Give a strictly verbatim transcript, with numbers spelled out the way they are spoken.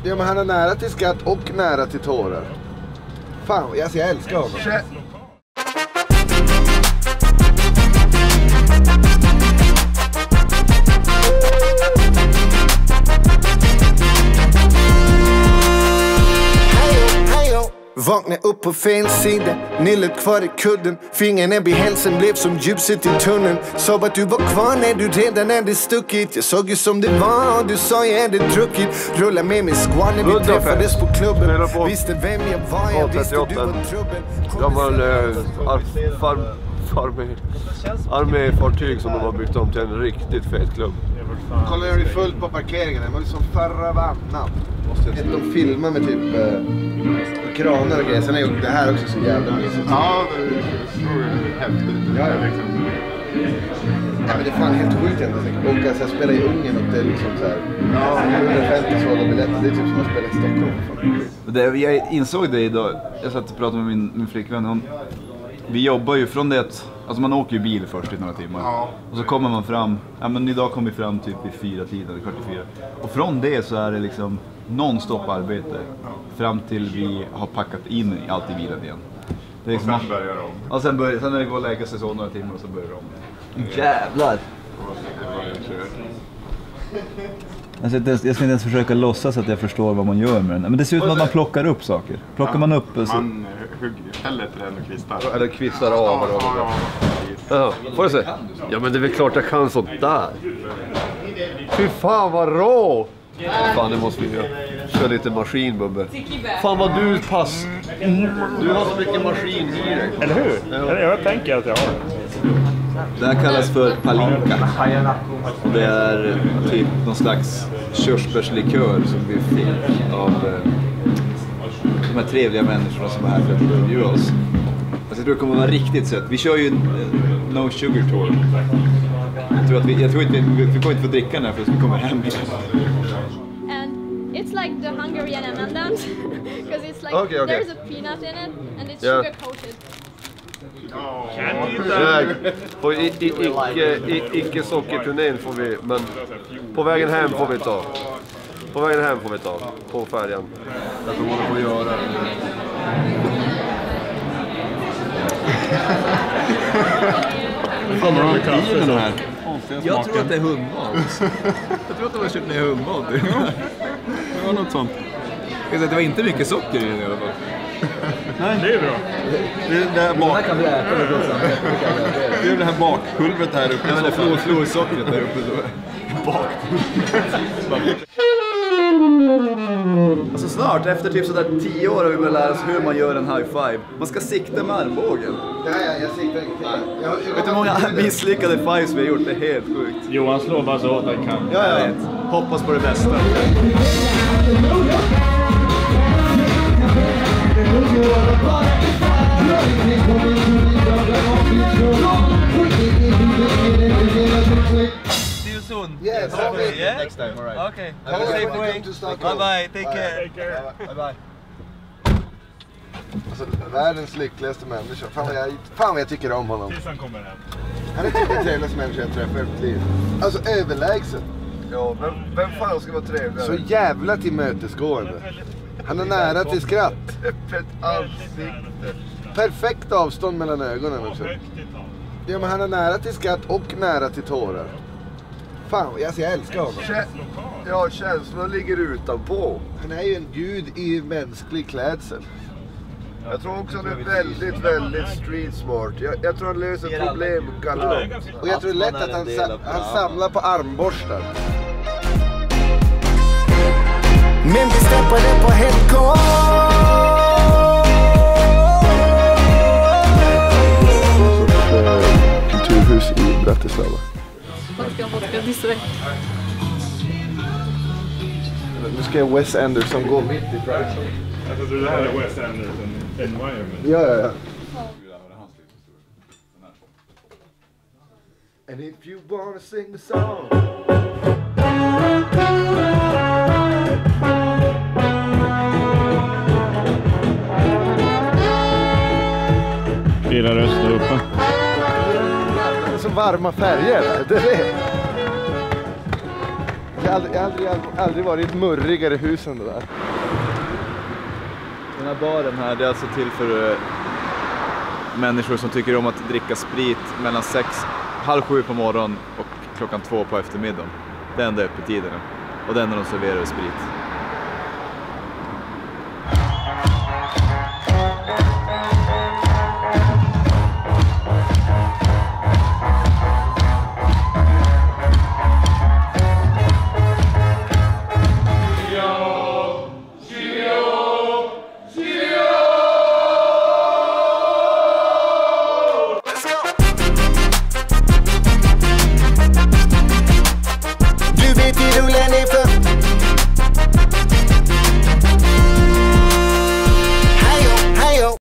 Ja, men han är nära till skratt och nära till tårar. Fan, alltså jag älskar honom. Kä- Vakna upp på fel sida, nyllet kvar i kudden. Fingern vid hälsen blev som ljuset i tunneln. Sa att du var kvar när du redan hade stuckit. Jag såg ju som det var, du sa jag hade druckit. Rulla med mig squad när vi träffades på klubben. Visste vem jag var, jag visste du var trubben. Gammal äh, farm, farm, arméfartyg som de har byggt om till en riktigt fet klubb. Kolla hur det är fullt på parkeringen, det var liksom förra vannan. De filmar med typ äh, kranar och grejer, sen är det här också så jävla mysigt. Ja, det är häftigt. Ja, ja. Ja, men det är fan helt sjukt ändå. Och alltså, jag spelar i Ungern och det är liksom så här. Ja, hundrafemtio sådana biljetter, det är typ som att spela i Stockholm. Det, jag insåg det idag, jag satt och pratade med min, min flickvän. Hon, vi jobbar ju från det att, alltså man åker ju bil först i några timmar. Ja. Och så kommer man fram, ja men idag kommer vi fram typ i fyra tiden, kvart i fyra. Och från det så är det liksom non-stop arbete fram till vi har packat in allt i bilen igen. Det är liksom, och sen börjar om. Och sen, börjar, sen när det går att lägga sig så några timmar och så börjar det om. Jävlar! Alltså, jag ska inte ens försöka låtsas att jag förstår vad man gör med den. Men det ser ut som att man plockar upp saker. Plockar ja, man upp... Så... Man hugger eller eller kvistar. Eller kvistar av. Ja, ja, ja. Ja, får jag se? Ja, men det är väl klart jag kan sånt där. Fy fan vad rå! Fan, det måste vi göra. Kör lite maskin, Bubbe. Fan vad du pass. Du har så mycket maskin i dig. Eller hur? Ja. Jag tänker att jag har det här kallas för palinka. Det är typ någon slags körsbärslikör som vi fick av eh, de här trevliga människorna som var här för att intervjua oss. Alltså, jag tror det kommer vara riktigt sött. Vi kör ju en eh, no sugar tour. Jag tror, att vi, jag tror inte vi, vi kommer inte få dricka den här för att vi kommer hem. And it's like the Hungarian M and M's because it's like okay, okay. there's a peanut in it and it's yeah. sugar coated. Och i, i, icke, i, icke sockerturnén får vi, men på vägen hem får vi ta. På vägen hem får vi ta, på färjan. Jag tror man får göra det. Fan, har de i den här? Jag tror att det är hundmat. Jag tror att de har köpt ner hundmat. Det var något sånt. Det var inte mycket socker i den i alla fall. Nej, det är bra. Det är det här bak... kan vi äta det också. Det är det här bakpulvret här uppe. Ja, men det är florsockret där uppe. Bakpulvret. Alltså snart, efter typ sådär tio år har vi börjat lära oss hur man gör en high five. Man ska sikta med armbågen. Ja, ja, jag siktar inte. Jag, jag, Vet du hur många misslyckade fives vi har gjort? Det är helt sjukt. Johan slår bara så åt han kan. Ja, jag vet. Hoppas på det bästa. See you soon. Yes, okay, yeah? Next time, all right. Okay. Have a safe way. Bye bye. Take care. Take care. Bye bye. Alltså, världens lyckligaste människa. Fan vad, jag, fan vad jag tycker om honom. Tills han kommer hem. Han är typ den trevligaste människa jag träffat i mitt liv. Alltså överlägset. Ja, vem, vem fan ska vara trevligare? Så jävla tillmötesgående. Han är nära till skratt. Öppet ansikte. Perfekt avstånd mellan ögonen också. Ja, men han är nära till skratt och nära till tårar. Fan, alltså jag älskar honom. Kä- ja, känslorna ligger utanpå. Han är ju en gud i mänsklig klädsel. Jag tror också han är väldigt, väldigt street smart. Jag, jag tror han löser problem galant. Och jag tror det är lätt att han, sa- han samlar på armborstar. Men vi steppade på Helgård. Kulturhus i Bratislava. Vodka, vodka, distrakt. Nu ska Wes Anderson gå mitt i Pride. Alltså det här är Wes Anderson environment. Ja, ja, ja. And if you wanna sing the song. Fyra röster uppe. Det är så varma färger, det är det. har aldrig, jag har aldrig, aldrig varit i ett murrigare hus än det där. Den här baren här, det är alltså till för uh, människor som tycker om att dricka sprit mellan sex, halv sju på morgonen och klockan två på eftermiddagen. Det är enda öppettiderna. Och den är de serverar sprit.